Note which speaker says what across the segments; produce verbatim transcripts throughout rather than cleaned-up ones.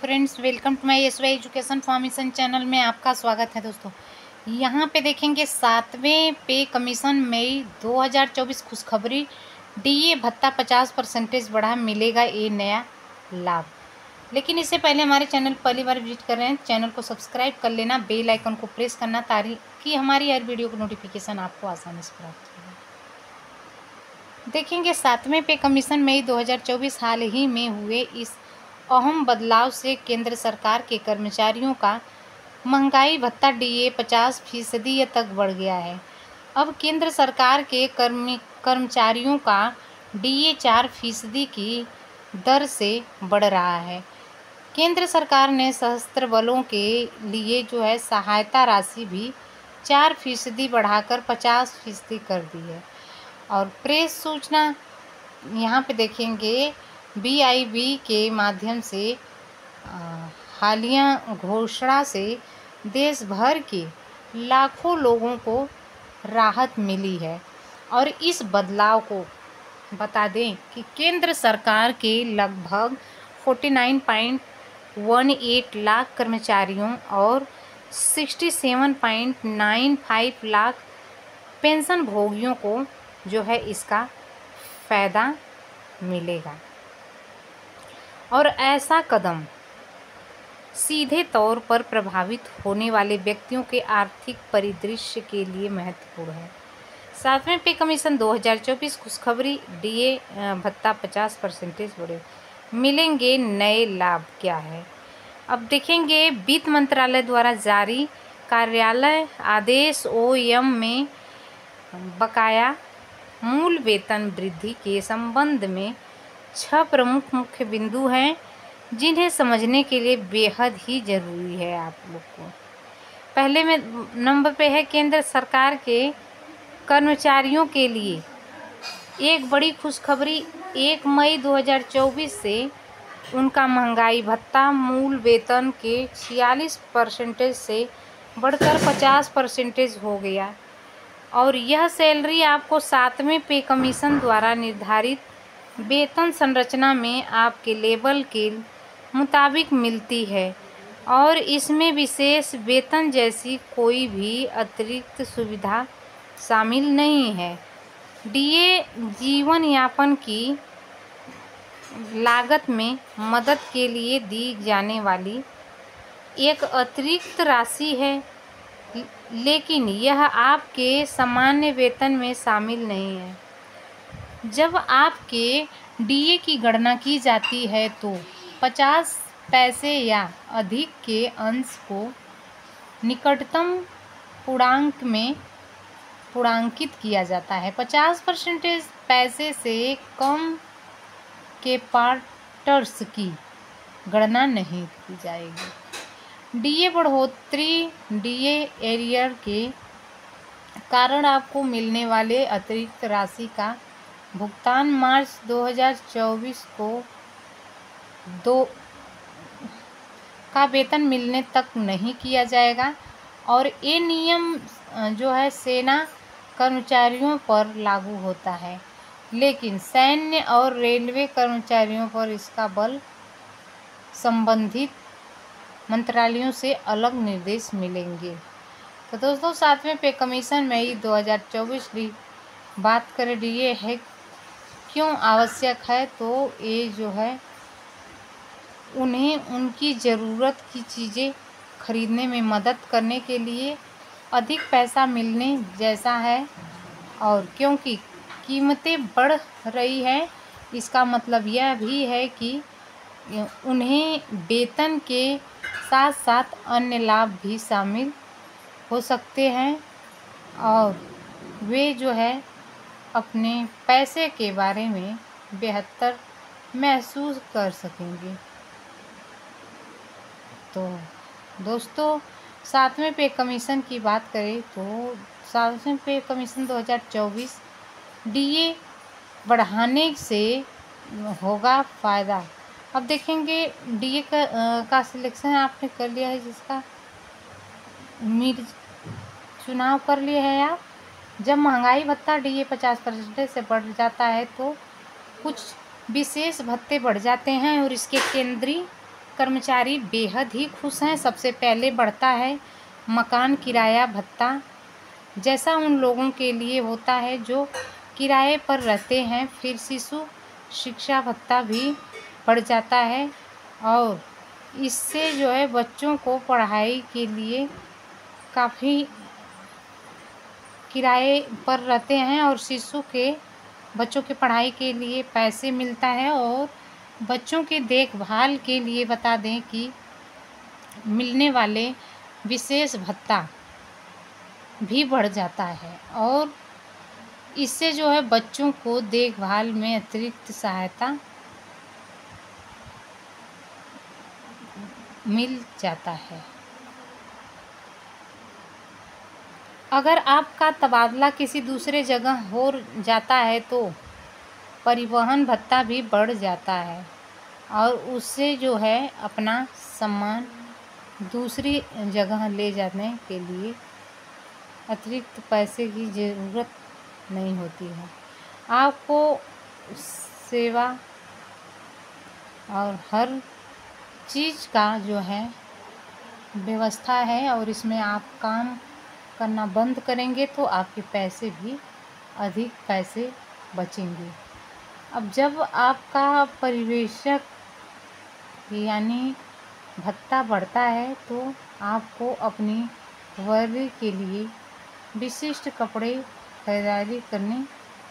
Speaker 1: Friends, welcome to my SY education formation channel में आपका स्वागत है। दोस्तों, यहाँ पे देखेंगे सातवें पे कमीशन मई दो हज़ार चौबीस खुशखबरी। डीए भत्ता पचास परसेंटेज बढ़ा, मिलेगा ये नया लाभ। लेकिन इससे पहले हमारे चैनल पहली बार विजिट कर रहे हैं, चैनल को सब्सक्राइब कर लेना, बेल आइकन को प्रेस करना ताकि हमारी हर वीडियो की नोटिफिकेशन आपको आसानी से प्राप्त हो। देखेंगे सातवें पे कमीशन मई दो हज़ार चौबीस हाल ही में हुए इस अहम बदलाव से केंद्र सरकार के कर्मचारियों का महंगाई भत्ता डीए पचास फीसदी तक बढ़ गया है। अब केंद्र सरकार के कर्मी कर्मचारियों का डीए चार फीसदी की दर से बढ़ रहा है। केंद्र सरकार ने सशस्त्र बलों के लिए जो है सहायता राशि भी चार फीसदी बढ़ाकर पचास फीसदी कर दी है। और प्रेस सूचना यहाँ पे देखेंगे बी आई बी के माध्यम से हालिया घोषणा से देश भर के लाखों लोगों को राहत मिली है। और इस बदलाव को बता दें कि केंद्र सरकार के लगभग उनचास पॉइंट अठारह लाख कर्मचारियों और सड़सठ पॉइंट पचानवे लाख पेंशन भोगियों को जो है इसका फ़ायदा मिलेगा। और ऐसा कदम सीधे तौर पर प्रभावित होने वाले व्यक्तियों के आर्थिक परिदृश्य के लिए महत्वपूर्ण है। सातवें पे कमीशन दो हज़ार चौबीस खुशखबरी, डीए भत्ता पचास परसेंटेज बढ़े, मिलेंगे नए लाभ। क्या है अब देखेंगे। वित्त मंत्रालय द्वारा जारी कार्यालय आदेश ओ एम में बकाया मूल वेतन वृद्धि के संबंध में छह प्रमुख मुख्य बिंदु हैं जिन्हें समझने के लिए बेहद ही ज़रूरी है आप लोग को। पहले में नंबर पे है केंद्र सरकार के कर्मचारियों के लिए एक बड़ी खुशखबरी। एक मई दो हज़ार चौबीस से उनका महंगाई भत्ता मूल वेतन के छियालीस परसेंटेज से बढ़कर पचास परसेंटेज हो गया। और यह सैलरी आपको सातवें पे कमीशन द्वारा निर्धारित वेतन संरचना में आपके लेवल के मुताबिक मिलती है और इसमें विशेष वेतन जैसी कोई भी अतिरिक्त सुविधा शामिल नहीं है। डीए जीवन यापन की लागत में मदद के लिए दी जाने वाली एक अतिरिक्त राशि है, लेकिन यह आपके सामान्य वेतन में शामिल नहीं है। जब आपके डीए की गणना की जाती है तो पचास पैसे या अधिक के अंश को निकटतम पूर्णांक में पूर्णांकित किया जाता है। पचास परसेंटेज पैसे से कम के पार्टर्स की गणना नहीं की जाएगी। डीए बढ़ोतरी डीए एरियर के कारण आपको मिलने वाले अतिरिक्त राशि का भुगतान मार्च दो हज़ार चौबीस को दो का वेतन मिलने तक नहीं किया जाएगा। और ये नियम जो है सेना कर्मचारियों पर लागू होता है, लेकिन सैन्य और रेलवे कर्मचारियों पर इसका बल संबंधित मंत्रालयों से अलग निर्देश मिलेंगे। तो दोस्तों, सातवें पे कमीशन मई दो हज़ार चौबीस की बात करें डीए है क्यों आवश्यक है, तो ये जो है उन्हें उनकी ज़रूरत की चीज़ें खरीदने में मदद करने के लिए अधिक पैसा मिलने जैसा है। और क्योंकि कीमतें बढ़ रही है, इसका मतलब यह भी है कि उन्हें वेतन के साथ साथ अन्य लाभ भी शामिल हो सकते हैं और वे जो है अपने पैसे के बारे में बेहतर महसूस कर सकेंगे। तो दोस्तों, सातवें पे कमीशन की बात करें तो सातवें पे कमीशन दो हज़ार चौबीस डीए बढ़ाने से होगा फ़ायदा। अब देखेंगे डीए का, का सिलेक्शन आपने कर लिया है, जिसका उम्मीद चुनाव कर लिए है आप। जब महंगाई भत्ता डीए पचास परसेंटेज से बढ़ जाता है तो कुछ विशेष भत्ते बढ़ जाते हैं और इसके केंद्रीय कर्मचारी बेहद ही खुश हैं। सबसे पहले बढ़ता है मकान किराया भत्ता, जैसा उन लोगों के लिए होता है जो किराए पर रहते हैं। फिर शिशु शिक्षा भत्ता भी बढ़ जाता है और इससे जो है बच्चों को पढ़ाई के लिए काफ़ी किराए पर रहते हैं और शिशु के बच्चों के पढ़ाई के लिए पैसे मिलता है। और बच्चों की देखभाल के लिए बता दें कि मिलने वाले विशेष भत्ता भी बढ़ जाता है और इससे जो है बच्चों को देखभाल में अतिरिक्त सहायता मिल जाता है। अगर आपका तबादला किसी दूसरे जगह हो जाता है तो परिवहन भत्ता भी बढ़ जाता है और उससे जो है अपना सामान दूसरी जगह ले जाने के लिए अतिरिक्त पैसे की ज़रूरत नहीं होती है। आपको सेवा और हर चीज़ का जो है व्यवस्था है और इसमें आप काम करना बंद करेंगे तो आपके पैसे भी अधिक पैसे बचेंगे। अब जब आपका परिवेशक यानी भत्ता बढ़ता है तो आपको अपनी वर्ग के लिए विशिष्ट कपड़े खरीदारी करनी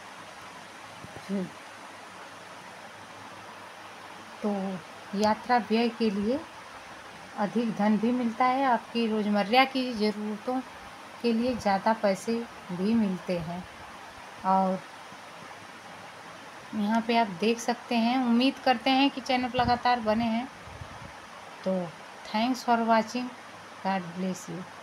Speaker 1: तो यात्रा व्यय के लिए अधिक धन भी मिलता है। आपकी रोज़मर्रा की ज़रूरतों के लिए ज़्यादा पैसे भी मिलते हैं और यहाँ पे आप देख सकते हैं। उम्मीद करते हैं कि चैनल लगातार बने हैं। तो thanks for watching, God bless you.